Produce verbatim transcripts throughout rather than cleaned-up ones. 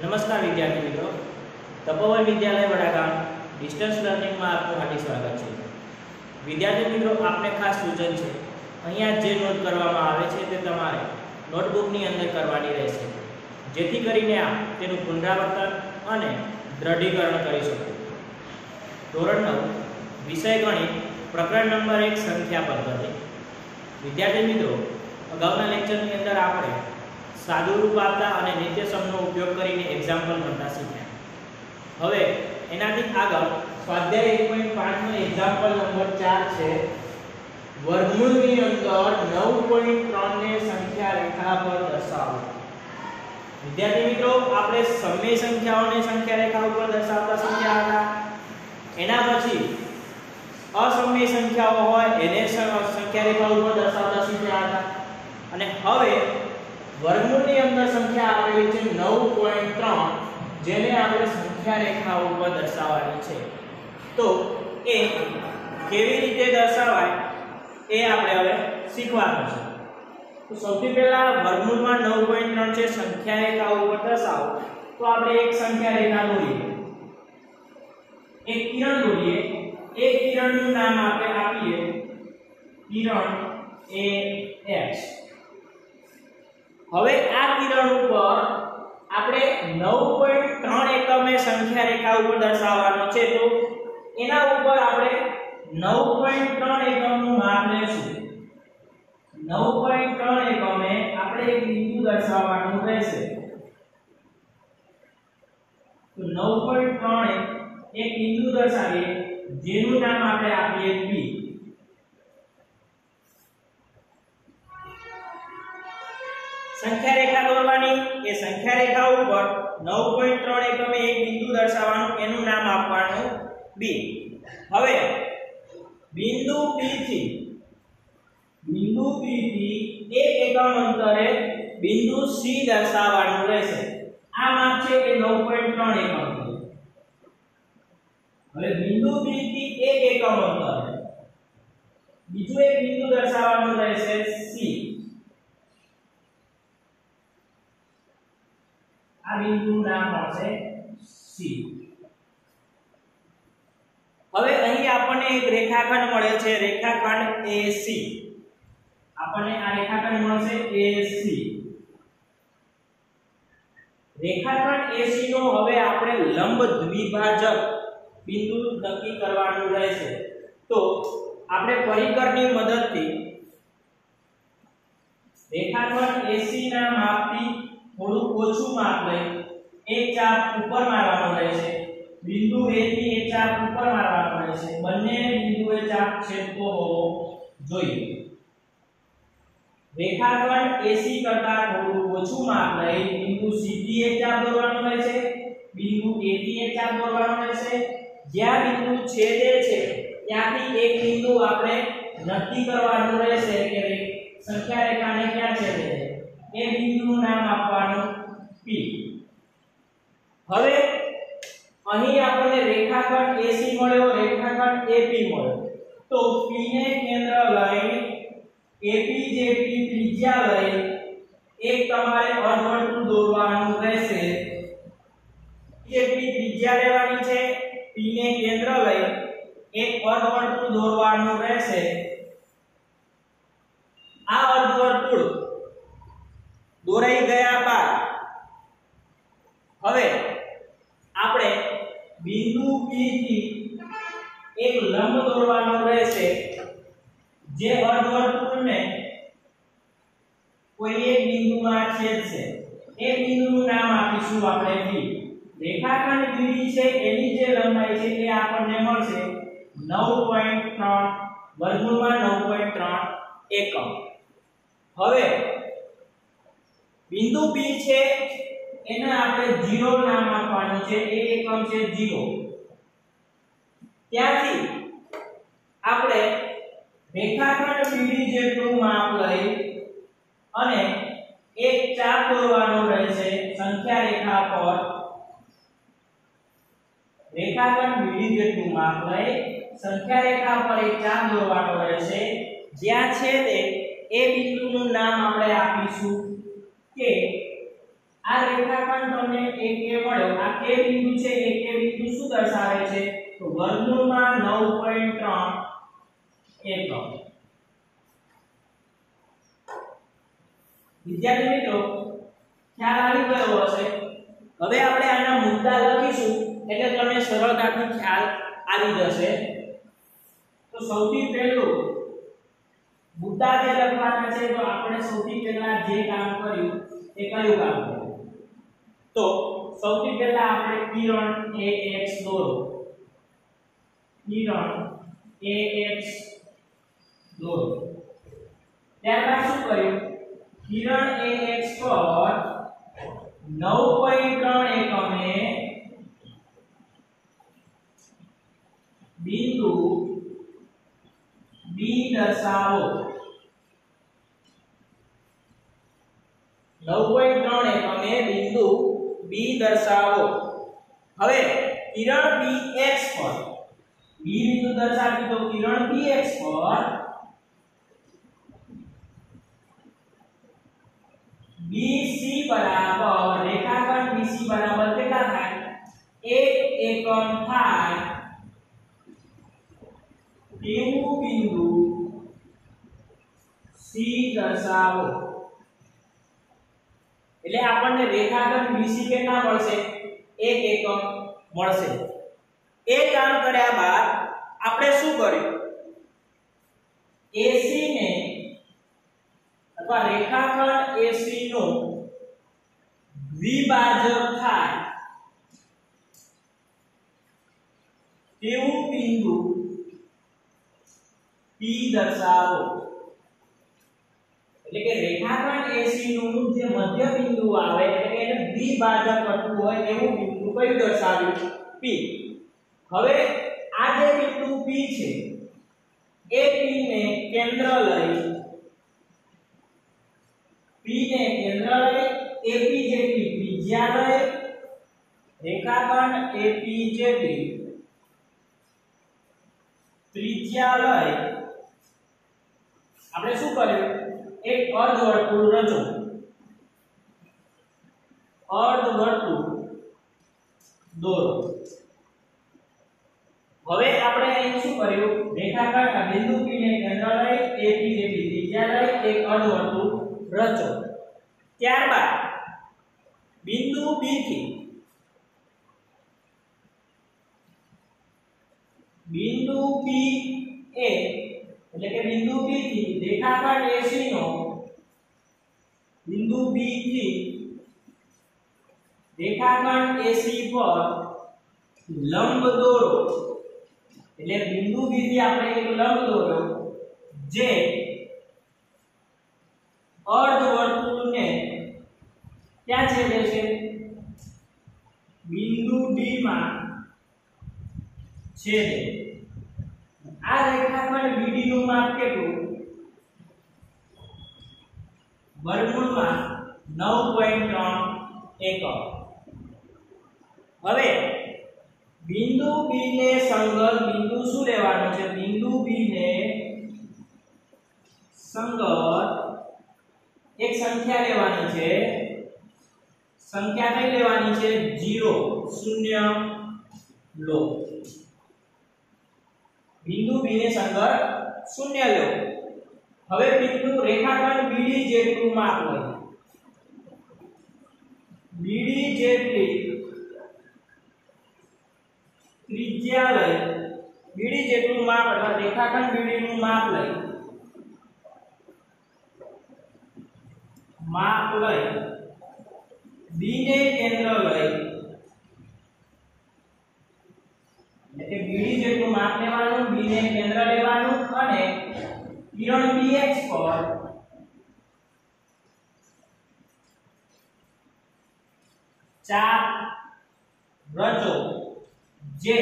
नमस्कार विद्यार्थी मित्रों, तपोवन विद्यालय वडागाम डिस्टन्स लर्निंग में आपનું હાર્દિક સ્વાગત છે। વિદ્યાર્થી મિત્રો, આપને ખાસ સૂચન છે, અહીંયા જે નોટ કરવામાં આવે છે તે તમારે નોટબુકની અંદર કરવાની રહેશે, જેથી કરીને આપ તેનું પુનરાવર્તન અને દ્રઢીકરણ કરી શકો। ધોરણ નવ વિષય ગણિત પ્રકરણ નંબર એક સંખ્યા પદ્ધતિ। વિદ્યાર્થી મિત્રો, અગાઉના લેક્ચરની અંદર આપણે સાદુરૂપ આપતા અને નિત્યસમનો ઉપયોગ કરીને એક્ઝામ્પલ ગણતા શીખ્યા। હવે એનાથી આગળ સ્વાધ્યાય એક પોઈન્ટ પાંચ નો એક્ઝામ્પલ નંબર ચાર છે, વર્ગમૂળની અંદર નવ પોઈન્ટ ત્રણ ને સંખ્યા રેખા પર દર્શાવો। વિદ્યાર્થી મિત્રો, આપણે સમય સંખ્યાઓને સંખ્યા રેખા ઉપર દર્શાવતા શીખ્યા હતા। એના પછી અસમય સંખ્યાઓ હોય એને સંખ્યા રેખા ઉપર દર્શાવતા શીખ્યા હતા અને હવે વર્ગમૂળની અંદર સંખ્યા આપેલી છે નવ પોઈન્ટ ત્રણ, જેને આપણે સંખ્યા રેખા ઉપર દર્શાવવાની છે। તો એ કેવી રીતે દર્શાવાય એ આપણે હવે શીખવાનું છે। તો સૌથી પહેલા વર્ગમૂળમાં નવ પોઈન્ટ ત્રણ છે, સંખ્યા રેખા ઉપર દર્શાવો। તો આપણે એક સંખ્યા રેખા દોરીએ, એક કિરણ દોરીએ। એક કિરણનું નામ આપણે આપીએ કિરણ એ એક્સ। હવે આ કિરણ ઉપર આપણે નવ પોઈન્ટ ત્રણ એકમે સંખ્યા રેખા ઉપર દર્શાવવાનો છે, તો એના ઉપર આપણે નવ પોઈન્ટ ત્રણ એકમનું માપ લેશું। નવ પોઈન્ટ ત્રણ એકમે આપણે એક બિંદુ દર્શાવવાનું રહેશે। તો નવ પોઈન્ટ ત્રણ એક બિંદુ દર્શાવીએ, જેનું નામ આપણે આપીએ પી। संख्या रेखा દોરવાની, એ સંખ્યા રેખા ઉપર નવ પોઈન્ટ ત્રણ એકમે એક બિંદુ દર્શાવવાનું, એનું નામ આપવાનું બી। હવે બિંદુ પી થી બિંદુ પી થી એક એકમ અંતરે બિંદુ સી દર્શાવવાનું રહેશે। આ માપ છે એ નવ પોઈન્ટ ત્રણ એકમ છે। હવે બિંદુ પી થી એક એકમ અંતરે બીજું એક બિંદુ દર્શાવવાનું રહેશે સી। આ બિંદુનું નામ આવશે સી। હવે અહીં આપણને એક રેખાખંડ મળે છે, રેખાખંડ એસી। આપણને આ રેખાખંડ મળશે એસી। રેખાખંડ એસી નો હવે આપણે લંબ દ્વિભાજક બિંદુ નક્કી કરવાનું રહેશે। તો આપણે પરિકરની મદદથી રેખાખંડ એસી ના માપથી થોડું ઓછું માપ લઈ એક ચાપ ઉપર મારવાનું રહેશે। બિંદુ એ થી એક ચાપ ઉપર મારવાનું રહેશે। બંને બિંદુએ ચાપ છેદતો હોવો જોઈએ। રેખાખંડ એસી કરતા થોડું ઓછું માપ લઈ બિંદુ સી થી એક ચાપ દોરવાનું રહેશે। બિંદુ એ થી એક ચાપ દોરવાનું રહેશે। જ્યાં બિંદુ છેદે છે ત્યાંથી એક બિંદુ આપણે નક્કી કરવાનું રહેશે કે સંખ્યા રેખાને ક્યાં છેદે છે, એ બિંદુનું નામ આપવાનું પી। હવે અહીં આપણને રેખાખંડ એસી મળ્યો, રેખાખંડ એપી મળ્યો। તો પી ને કેન્દ્ર લઈ એપી જેટલી ત્રિજ્યા લઈ એક તમારે અર્ધવર્તુળ દોરવાનું રહેશે। જેટલી ત્રિજ્યા લેવાની છે, પી ને કેન્દ્ર લઈ એક અર્ધવર્તુળ દોરવાનું રહેશે। આ અર્ધવર્તુળ દોરાઈ ગયા બાદ હવે આપણે બિંદુ પી થી એક લંબ દોરવાનો રહેશે, જે અર્ધવર્તુળને કોઈ એક બિંદુમાં છેદશે। એ બિંદુનું નામ આપીશું આપણે બી। રેખાખંડ બીડી છે એની જે લંબાઈ છે એ આપણને મળશે નવ પોઈન્ટ ત્રણ વર્ગમૂળમાં નવ પોઈન્ટ ત્રણ એકમ। હવે બિંદુ પી છે એને આપણે ઝીરો નામ આપવાનું છે, એ એકમ છે ઝીરો। ત્યાંથી આપણે રેખાખંડ બીડી જેટલું માપ લઈ અને એક ચાપ દોરવાનો રહેશે સંખ્યા રેખા પર। રેખાખંડ બીડી જેટલું માપ લઈ સંખ્યા રેખા પર એક ચાપ દોરવાનો રહેશે। જ્યાં છેદે એ બિંદુનું નામ આપણે આપીશું કે આ રેખાખંડ તમને એક એ મળ્યો, આ કે બિંદુ છે, એ કે બિંદુ શું દર્શાવે છે તો વર્ગમૂળમાં નવ પોઈન્ટ ત્રણ એકમ. વિદ્યાર્થી મિત્રો ખ્યાલ આવી ગયો હશે. હવે આપણે આના મુદ્દા લખીશું એટલે તમને સરળતાથી ખ્યાલ આવી જશે. તો સૌથી પહેલું મુદ્દા જે લખવાના છે તો આપણે સૌથી પહેલા જે કામ કર્યું એ કયું કામ કર્યું તો સૌથી પહેલા આપણે કિરણ ax દોરો. કિરણ ax દોરો. ત્યારબાદ શું કર્યું કિરણ ax પર નવ પોઈન્ટ ત્રણ એકમે બિંદુ B દર્શાવો. નવ પોઈન્ટ ત્રણ એકમે બિંદુ B દર્શાવો. હવે કિરણ bx પર B બિંદુ દર્શાવી તો કિરણ bx પર BC બરાબર રેખાખંડ BC બરાબર કેટલા થાય એક એકમ થાય તેવું બિંદુ C દર્શાવો. એટલે આપણને રેખાખંડ BC કેટલા મળશે એક એકમ મળશે. એ કામ કર્યા બાદ આપણે શું કર્યું AC ને અથવા રેખાખંડ AC નું દ્વિભાજક થાય તેવું બિંદુ P દર્શાવો. એટલે કે રેખાખંડ AC નું જે મધ્ય બિંદુ આવે એટલે એને દ્વિભાજક કરતું હોય એવું બિંદુ કયું દર્શાવ્યું P. હવે આ જે બિંદુ P છે એ P ને કેન્દ્ર લઈ P ને કેન્દ્ર લઈ AP જેટલી ત્રિજ્યા લઈ રેખાખંડ AP જેટલી ત્રિજ્યા લઈ આપણે શું કર્યું એક અર્ધવર્તુળ રચો. અર્ધવર્તુળ દોરો. હવે આપણે અહીં શું કર્યું રેખાખંડ આ બિંદુ P ને કેન્દ્ર લઈ AP જેટલી ત્રિજ્યા લઈ એક અર્ધવર્તુળ રચો. ત્યારબાદ બિંદુ B થી બિંદુ P એ એટલે કે બિંદુ B થી રેખાખંડ AC નો બિંદુ B થી રેખાખંડ AC પર લંબ દોરો. એટલે બિંદુ B થી આપણે એક લંબ દોરો જે અર્ધવર્તુળને ક્યાં છેદે છે બિંદુ D માં છેદે. આ રેખાખંડ B D નું માપ કેટલું વર્ગમૂળમાં નવ પોઈન્ટ ત્રણ એકમ. હવે બિંદુ B ને સંગત બિંદુ શું લેવાનું છે બિંદુ B ને સંગત એક સંખ્યા લેવાની છે. સંખ્યા કઈ લેવાની છે ઝીરો શૂન્ય લો. બિંદુ B ને સંગત શૂન્ય લો. હવે બિંદુ રેખાખંડ B D જેટલું માપ લો. B D જેટલી ત્રિજ્યા લઈ B D જેટલું માપ અથવા રેખાખંડ B D નું માપ લઈ માપ લઈ B ને કેન્દ્ર લઈ એટલે કે B D જેટલું માપ લેવાનું B ને કેન્દ્ર લેવાનું અને કિરણ bx પર ચાપ રચો જે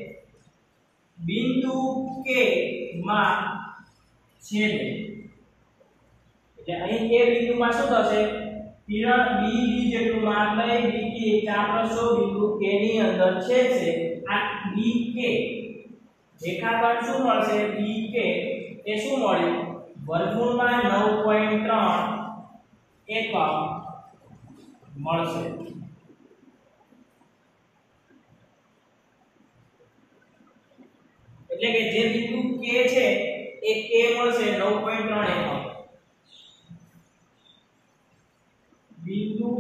બિંદુ K માં છેદે. એટલે અહીં કે બિંદુમાં શું થશે કિરણ B D જેટલું માપ લઈ B K ચાપ રચો બિંદુ K ની અંદર છેદશે. આ B K રેખાખંડ શું મળશે B K એ શું મળ્યું વર્ગમૂળમાં નવ પોઈન્ટ ત્રણ એકમ મળશે। એટલે કે જે બિંદુ K છે એ K મળશે નવ પોઈન્ટ ત્રણ એકમ, બિંદુ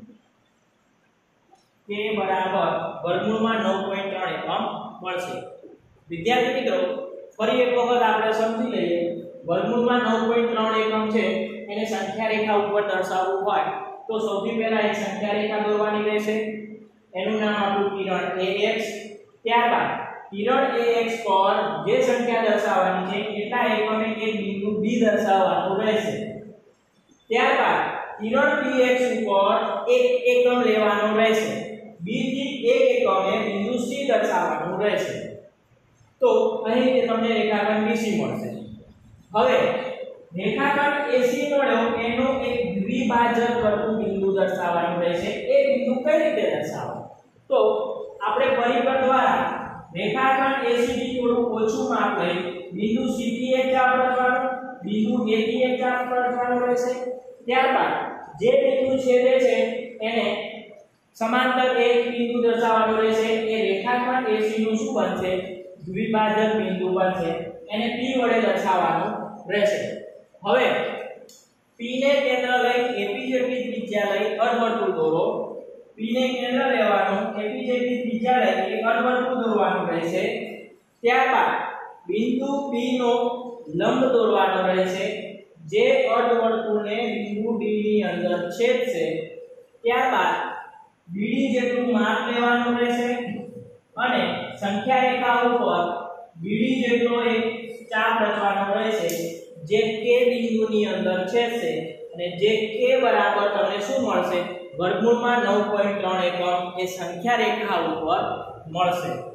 K બરાબર વર્ગમૂળમાં નવ પોઈન્ટ ત્રણ એકમ મળશે। વિદ્યાર્થી મિત્રો ફરી એક વખત આપણે સમજી લઈએ, વર્ગમૂળમાં નવ પોઈન્ટ ત્રણ એકમ છે એને સંખ્યા રેખા ઉપર દર્શાવવું હોય તો સૌથી પહેલા એક સંખ્યા રેખા દોરવાની રહેશે, એનું નામ આપણું કિરણ ax। ત્યારબાદ કિરણ ax પર જે સંખ્યા દર્શાવવાની છે એટલા એકમે એક બિંદુ B દર્શાવવાનું રહેશે। ત્યારબાદ કિરણ px ઉપર એક એકમ લેવાનો રહેશે, B થી એક એકમે બિંદુ C દર્શાવવાનું રહેશે। તો અહીં તમને રેખાખંડ B C મળશે। હવે રેખાખંડ A C મળ્યો એનો એક દ્વિભાજક કરતું બિંદુ દર્શાવવાનું રહેશે। એ બિંદુ કઈ રીતે દર્શાવવું? તો આપણે પરિબળ દ્વારા રેખાખંડ A C થી થોડું ઓછું માપ લઈ બિંદુ C થી એક ચાપ રચવાનું, બિંદુ A થી એક ચાપ રચવાનું રહેશે। ત્યારબાદ જે બિંદુ છેદે છે એને સમાંતર એક બિંદુ દર્શાવવાનું રહેશે। એ રેખાખંડ A C નું શું બનશે? દ્વિભાજક બિંદુ બનશે, એને P વડે દર્શાવવાનું રહેશે। હવે P ને કેન્દ્ર લઈ A P જેટલી ત્રિજ્યા લઈ અર્ધવર્તુળ દોરો। P ને કેન્દ્ર લેવાનું, A P જેટલી ત્રિજ્યા લઈ એક અર્ધવર્તુળ દોરવાનું રહેશે। ત્યારબાદ બિંદુ P નો લંબ દોરવાનો રહેશે, જે અર્ધવર્તુળને બિંદુ D ની અંદર છેદશે। ત્યારબાદ B D જેટલું માપ લેવાનું રહેશે અને સંખ્યા રેખા ઉપર B D જેટલો એક ચાપ રચવાનો રહેશે, જે K બિંદુની અંદર છેદશે અને જે K બરાબર તમને શું મળશે? વર્ગમૂળમાં નવ પોઈન્ટ ત્રણ એકમ એ સંખ્યા રેખા ઉપર મળશે।